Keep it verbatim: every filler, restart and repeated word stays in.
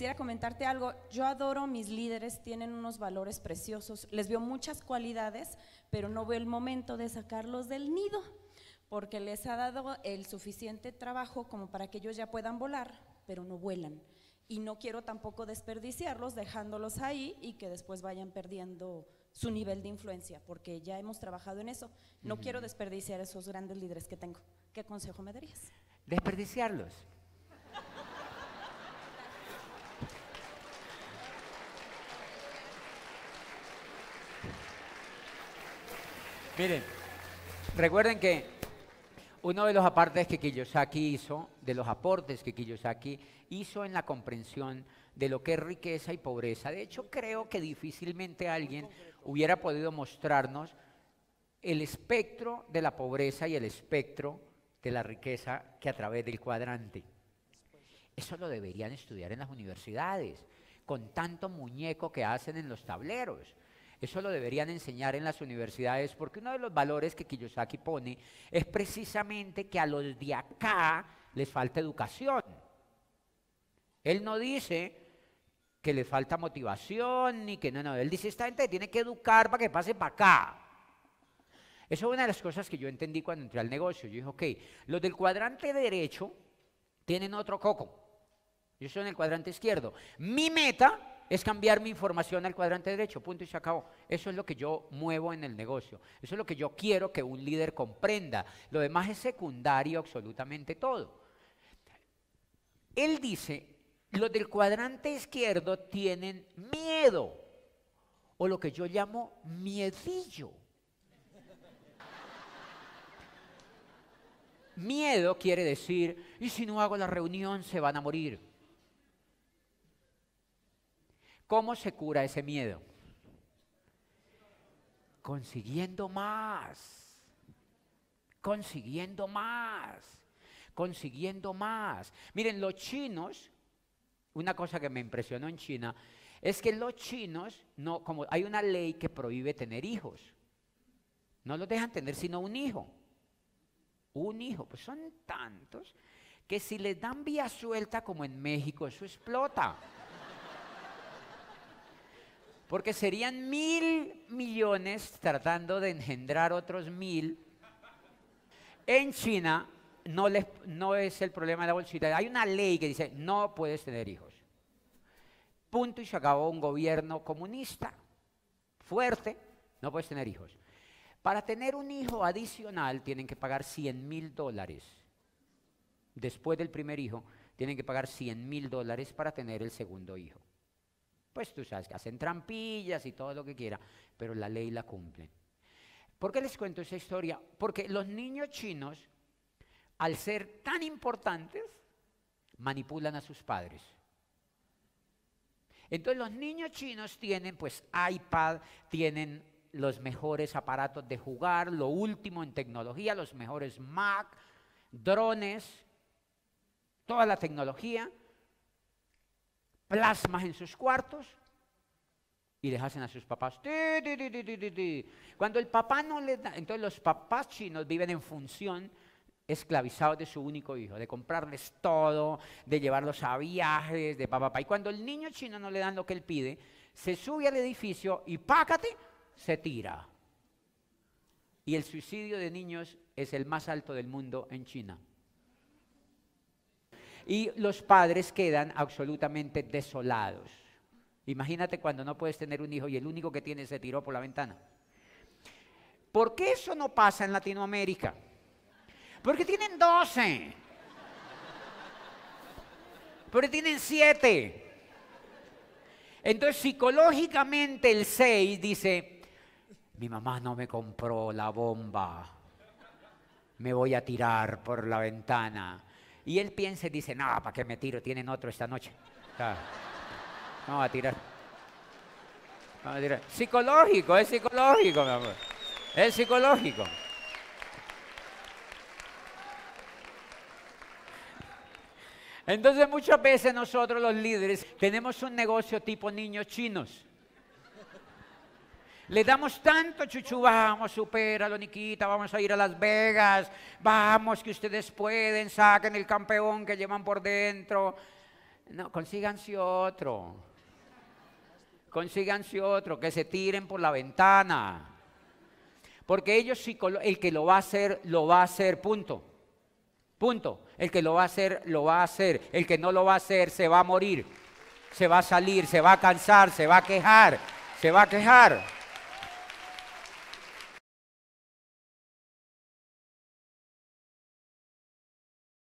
quisiera comentarte algo. Yo adoro mis líderes, tienen unos valores preciosos, les veo muchas cualidades, pero no veo el momento de sacarlos del nido, porque les ha dado el suficiente trabajo como para que ellos ya puedan volar, pero no vuelan. Y no quiero tampoco desperdiciarlos dejándolos ahí y que después vayan perdiendo su nivel de influencia, porque ya hemos trabajado en eso. No uh-huh. quiero desperdiciar esos grandes líderes que tengo. ¿Qué consejo me darías? Desperdiciarlos. Miren, recuerden que uno de los aportes que Kiyosaki hizo, de los aportes que Kiyosaki hizo en la comprensión de lo que es riqueza y pobreza, de hecho creo que difícilmente alguien hubiera podido mostrarnos el espectro de la pobreza y el espectro de la riqueza que a través del cuadrante. Eso lo deberían estudiar en las universidades, con tanto muñeco que hacen en los tableros. Eso lo deberían enseñar en las universidades, porque uno de los valores que Kiyosaki pone es precisamente que a los de acá les falta educación. Él no dice que les falta motivación, ni que no, no. Él dice, esta gente tiene que educar para que pase para acá. Eso es una de las cosas que yo entendí cuando entré al negocio. Yo dije, ok, los del cuadrante derecho tienen otro coco. Yo estoy en el cuadrante izquierdo. Mi meta es cambiar mi información al cuadrante derecho, punto y se acabó. Eso es lo que yo muevo en el negocio. Eso es lo que yo quiero que un líder comprenda. Lo demás es secundario absolutamente todo. Él dice, los del cuadrante izquierdo tienen miedo, o lo que yo llamo miedillo. Miedo quiere decir, y si no hago la reunión se van a morir. ¿Cómo se cura ese miedo? Consiguiendo más, consiguiendo más, consiguiendo más. Miren, los chinos, una cosa que me impresionó en China, es que los chinos, no, como hay una ley que prohíbe tener hijos, no los dejan tener sino un hijo. Un hijo, pues son tantos que si les dan vía suelta como en México, eso explota. Porque serían mil millones tratando de engendrar otros mil. En China no, les, no es el problema de la bolsita. Hay una ley que dice, no puedes tener hijos. Punto y se acabó. Un gobierno comunista fuerte, no puedes tener hijos. Para tener un hijo adicional tienen que pagar cien mil dólares. Después del primer hijo tienen que pagar cien mil dólares para tener el segundo hijo. Pues tú sabes que hacen trampillas y todo lo que quiera, pero la ley la cumplen. ¿Por qué les cuento esa historia? Porque los niños chinos, al ser tan importantes, manipulan a sus padres. Entonces los niños chinos tienen pues iPad, tienen los mejores aparatos de jugar, lo último en tecnología, los mejores Mac, drones, toda la tecnología, plasmas en sus cuartos y les hacen a sus papás. Ti, ti, ti, ti, ti, ti. Cuando el papá no les da, entonces los papás chinos viven en función esclavizados de su único hijo, de comprarles todo, de llevarlos a viajes, de papá, papá. Y cuando el niño chino no le dan lo que él pide, se sube al edificio y pácate, se tira. Y el suicidio de niños es el más alto del mundo en China. Y los padres quedan absolutamente desolados. Imagínate cuando no puedes tener un hijo y el único que tienes se tiró por la ventana. ¿Por qué eso no pasa en Latinoamérica? Porque tienen doce. Porque tienen siete. Entonces psicológicamente el seis dice, mi mamá no me compró la bomba, me voy a tirar por la ventana. Y él piensa y dice, no, ¿para qué me tiro? Tienen otro esta noche. O sea, vamos a tirar. Vamos a tirar. Psicológico, es psicológico, mi amor. Es psicológico. Entonces muchas veces nosotros los líderes tenemos un negocio tipo niños chinos. Le damos tanto chuchu, vamos, supéralo, Niquita, vamos a ir a Las Vegas, vamos que ustedes pueden, saquen el campeón que llevan por dentro. No, consíganse otro. Consíganse otro, que se tiren por la ventana. Porque ellos, el que lo va a hacer, lo va a hacer, punto. Punto. El que lo va a hacer, lo va a hacer. El que no lo va a hacer, se va a morir. Se va a salir, se va a cansar, se va a quejar, se va a quejar.